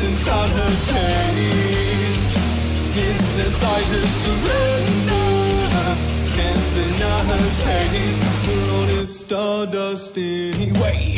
inside her taste. It's a silent surrender. Can't deny her taste. We're on his stardust anyway.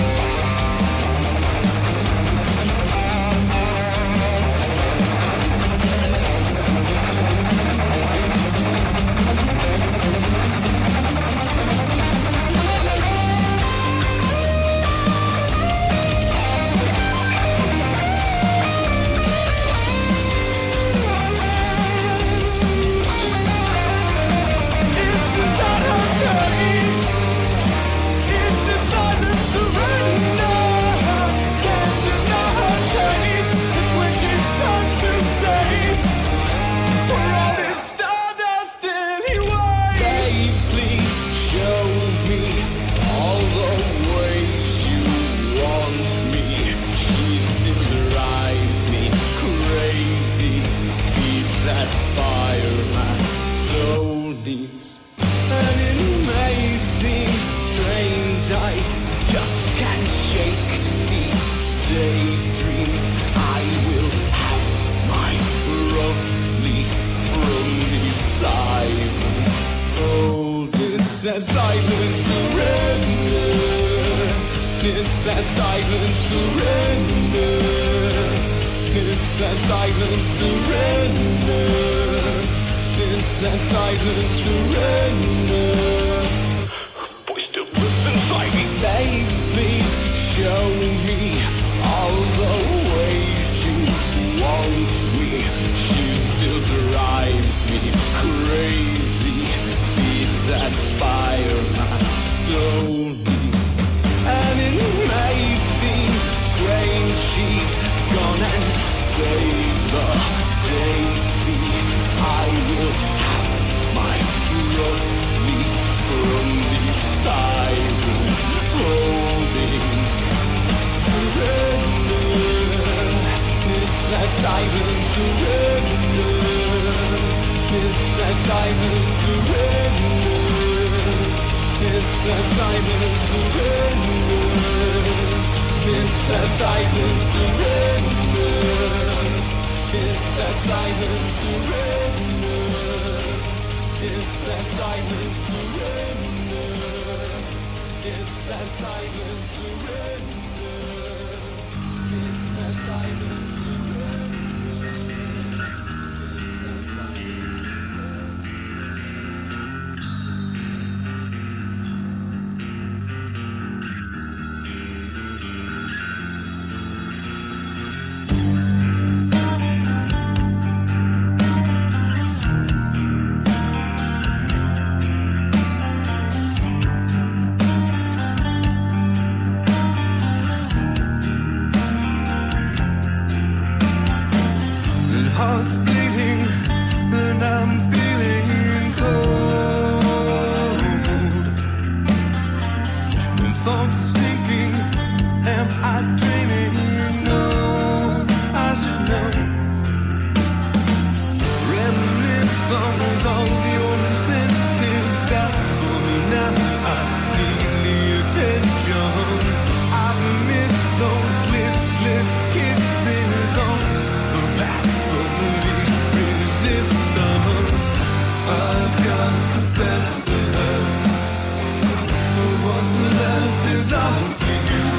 That silent surrender. It's that silent surrender. It's that silent surrender. It's that silent surrender. Boy, still lives inside me. Babe, please show me all the ways you want me. She still drives me crazy. That fire my soul needs. And it may seem strange she's gone and saved the day. See, I will have my release from these sirens holdings. Surrender. It's that silent surrender. It's that silent surrender. It's that silent surrender. It's that silent surrender. It's that silent surrender. It's that silent surrender. It's that silent surrender. It's that silent surrender. Heart's bleeding and I'm feeling cold, and thoughts sinking. Am I dreaming? No, I should know. Reminiscence of your sentence got for me now. I need the attention. I've missed those listless kisses on the back. Resistance. I've got the best of her. What's left is all for you.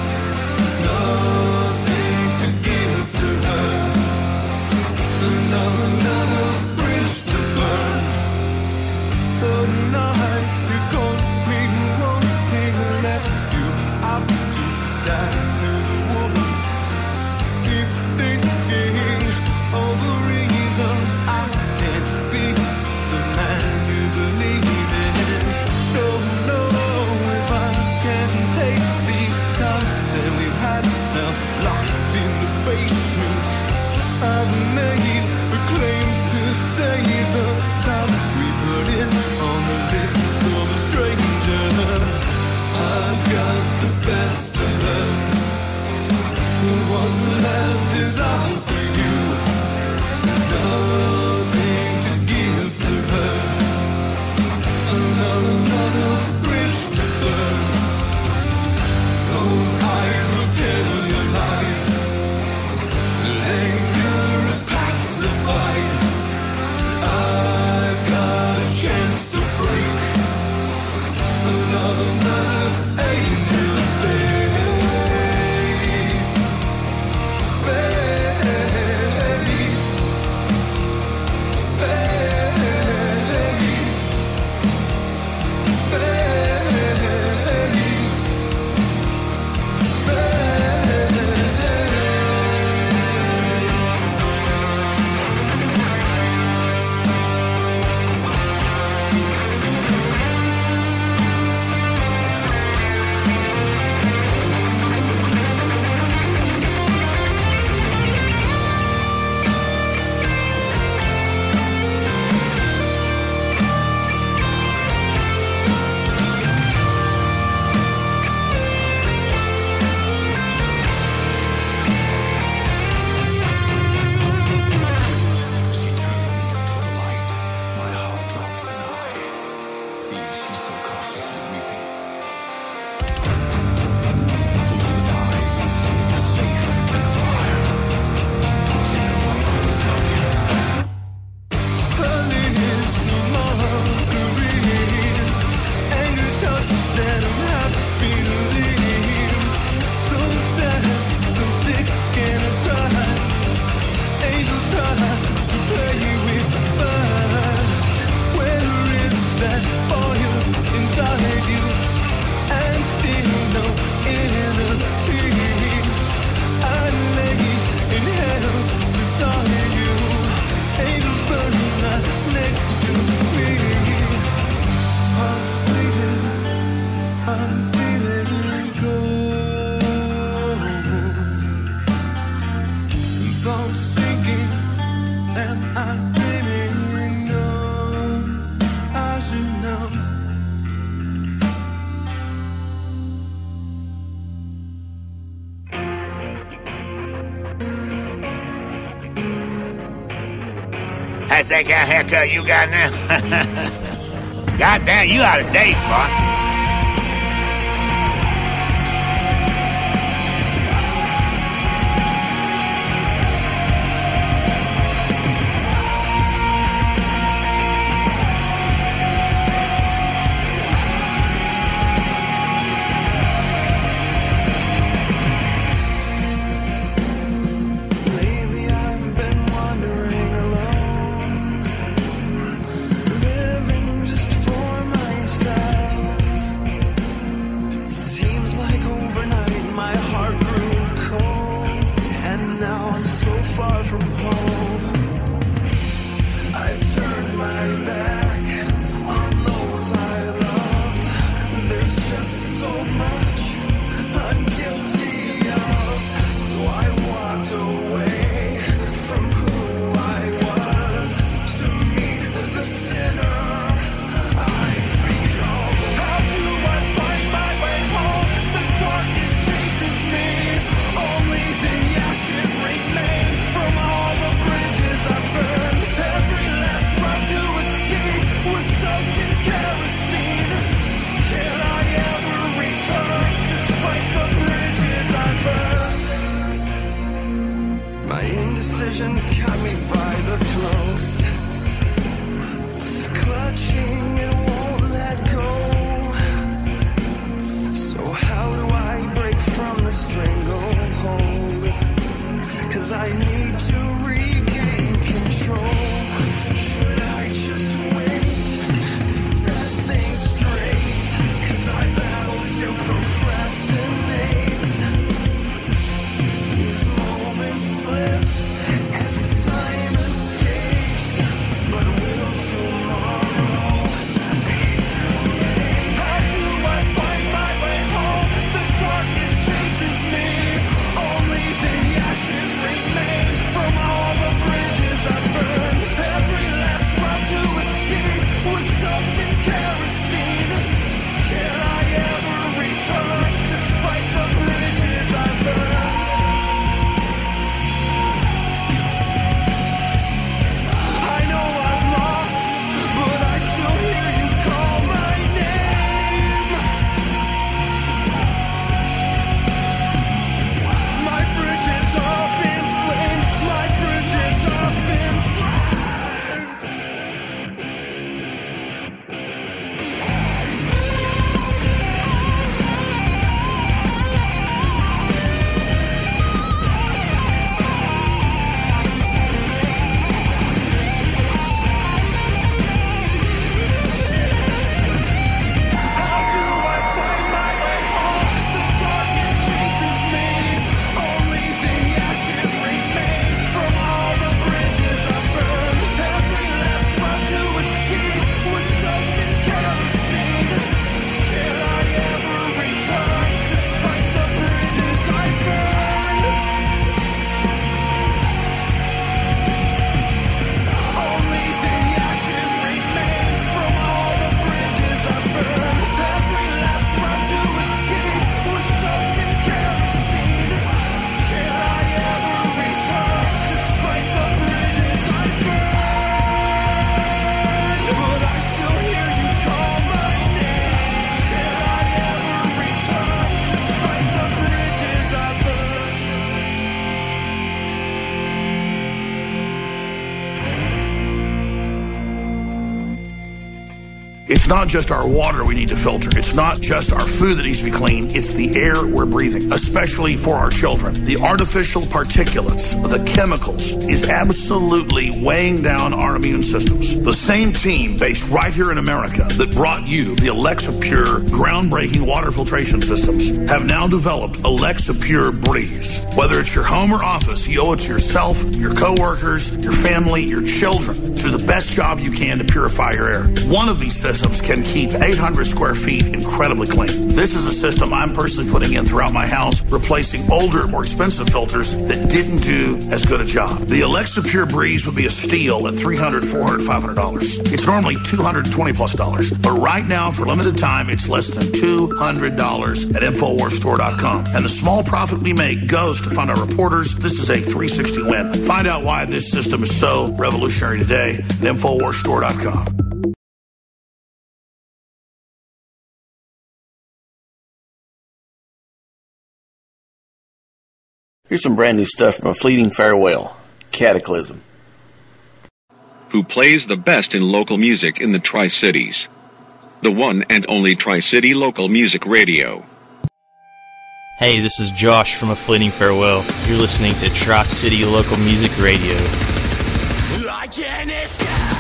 Nothing to give to her. Another bridge to burn. The night you caught me wanting left you out to die to the wolves. Keep thinking over reasons I can't be the man you believe in. Don't know if I can take these times that we've had now locked in the basement. I've made a claim to say the time we put in on the lips of a stranger. I've got the best of her. What's left is all for you. Nothing to give to her. Another bridge to burn. Those eyes will tell you lies. That's that kind of haircut you got now? Goddamn, you out of date, boy. Indecisions got me by the throat, clutching it won't let go. So how do I break from the stranglehold? 'Cause I need to regain control. Should I just wait to set things straight? 'Cause I battle to procrastinate. These moments slip as time escapes, but will tomorrow be too late? How do I find my way home? The darkness chases me. Only the ashes remain from all the bridges I burned. Every last route to escape was soaked in kerosene. Can I ever return despite the bridges I burned? I know I'm lost, but I still hear you call my name. My bridge is up in flames. My bridge is up in flames. How do I find my way home? The darkness chases me. Only the ashes remain from all the bridges I burned. Every last route to escape was soaked in kerosene. Can I ever return despite the bridges I burned? Only the ashes remain from all the bridges I burned. Every last route to escape was soaked in kerosene. Can I ever return despite the bridges I burned? But I still hear you call my name. Can I ever return despite the bridges I burned? It's not just our water we need to filter. It's not just our food that needs to be clean. It's the air we're breathing, especially for our children. The artificial particulates, the chemicals, is absolutely weighing down our immune systems. The same team based right here in America that brought you the Alexa Pure groundbreaking water filtration systems have now developed Alexa Pure Breeze. Whether it's your home or office, you owe it to yourself, your coworkers, your family, your children to do the best job you can to purify your air. One of these systems systems can keep 800 square feet incredibly clean. This is a system I'm personally putting in throughout my house, replacing older, more expensive filters that didn't do as good a job. The Alexa Pure Breeze would be a steal at $300, $400, $500. It's normally $220+. But right now, for limited time, it's less than $200 at InfoWarsStore.com. And the small profit we make goes to fund our reporters. This is a 360 win. Find out why this system is so revolutionary today at InfoWarsStore.com. Here's some brand new stuff from A Fleeting Farewell, Cataclysm. Who plays the best in local music in the Tri-Cities. The one and only Tri-City Local Music Radio. Hey, this is Josh from A Fleeting Farewell. You're listening to Tri-City Local Music Radio. I can't escape.